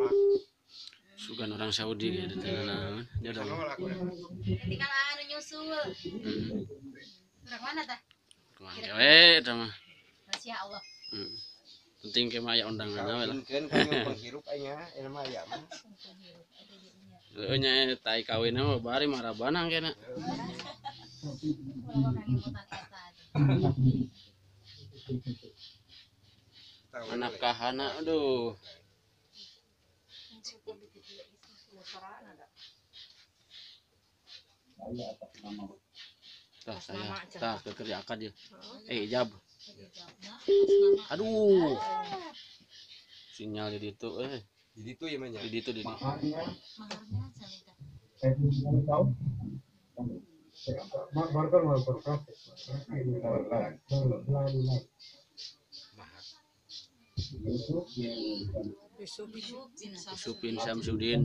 Sugan orang Saudi gitu tenan. Jodoh. Nanti kan anu nyusul. Kurang mana tah? Kira mah. Masya Allah. Penting ke maya undangan we lah. Kan kanyang penghirup nya mah ya mah. Nya tai kawin mah bari marabanang kena. Anak kahana aduh. Tah saya kerja akad ya. Ijab. Aduh. Sinyal di ditu Di ditu ya mah nya. Di ditu di ditu. Supin Samsudin.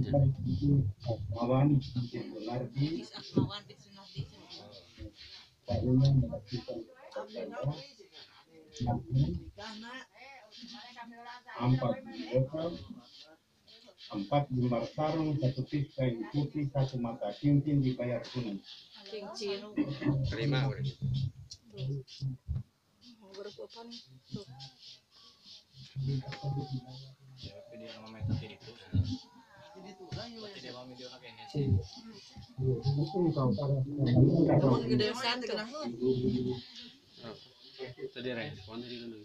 Empat lembar sarung, satu piece kain putih, satu mata cincin dibayar kuning. Cincin. Terima udah. Berapa nih? Tuh. Ya, video nama itu itu. Tidak mau video kayaknya sih. Namun gede santai kenapa? Tadi respon tadi dulu.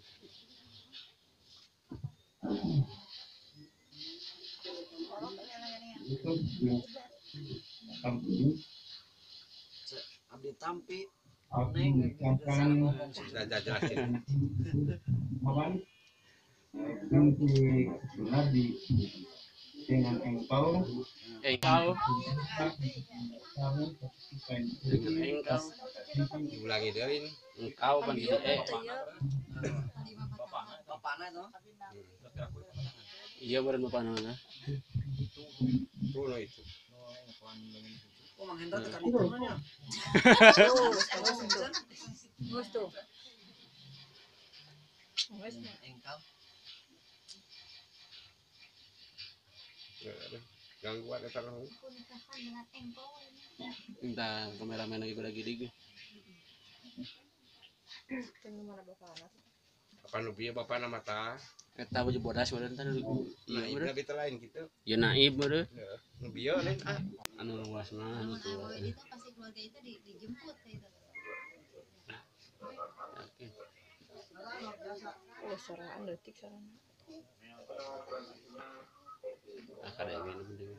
Abdi tampi. Sudah jelasin. Dengan engkau Diulangi deui ini. Engkau kan di Bapakna itu. iya beren bapana mana? Tuh no itu. Oh, Mang Hendra tekan itu namanya. Gus tuh. Engkau. Gangguan eta mah. Minta kameramen lagi pada gini. Apa nu bieu bapana mata? Eta baju bodas beureun teh dulu. Nah, Iya ieu beureun. kita lain gitu. Ya naib beureun. Heeh. Nu bieu lain Anu luas mah anu tuh. Itu pasti keluarga itu dijemput itu. Yakin. Oh, soraan detik soraan. Kada minum deui.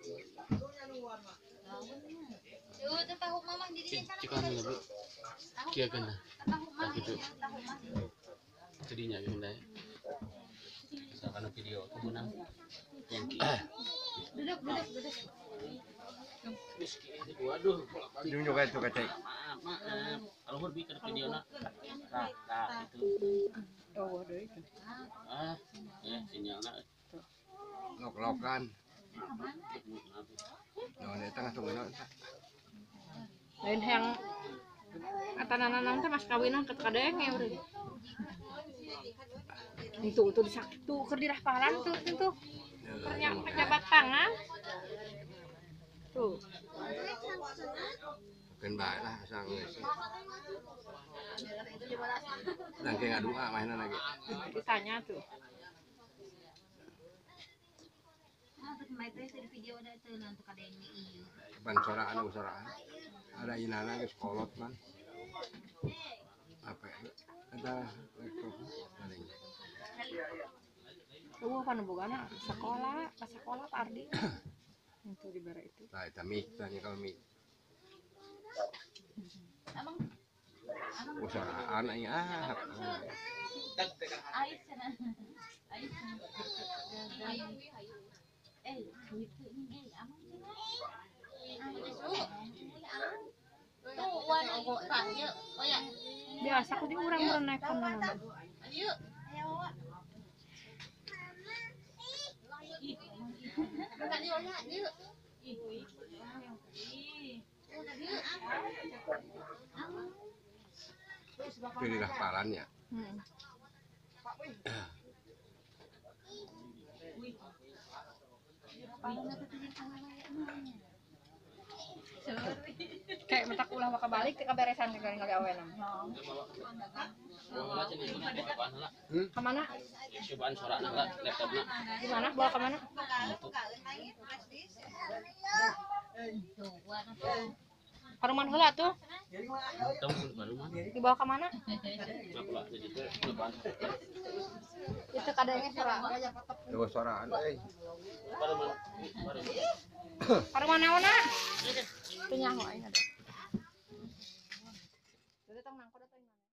Tuh, tahu mama di sini sana. Cikan lebih. Kia kena. Tahu mama. Gitu. Tahu mama. Jadinya gini. Misalkan video tuh menang. Duduk. Waduh, Jung juga itu kacai. maaf. Kalau mau bikin video nak, itu. Oh, waduh itu. Sinyal nak. Lok-lokan. Nah, ini tengah tunggu. Lain yang atananang teh mas kawinan ke kadeng ya udah. Itu tuh disakit tuh keur dirahpalan tuh. Pejabat tangan. Tuh. Bukan baik lah sang geus. Nang kayak ngadua mainan lagi. Ditanya tuh. Ban soraan. Ada inana geus kolot man. Apa ya? Ada laptop paling. Tuh kan bogana sekolah Pak Ardi. Itu di bara itu. Nah, itu mik, tanya kalau mik. Emang Usaraan aing Ais sana. Ais. Gitu ini aman tuh wan ogo tanya. Oh ya. Biasa aku di urang-urang naik mana. Ayo. Bukan dia lihat dia. Pilih rahpalan ya. Kayak mentak ulah maka balik ke kaberesan ke kali awenan. Bawa macam itu nak bawa apaan lah. Kemana? Cobaan sorak nak lah laptopnya. Gimana? Bawa kemana? Paruman heula tuh. Tahu baru mah. Dibawa kemana? Kenapa lah jadi itu cobaan. Itu kadangnya serang. Dewa suaraan Baru mah. Paruman naon na? Teu nyaho aing ada.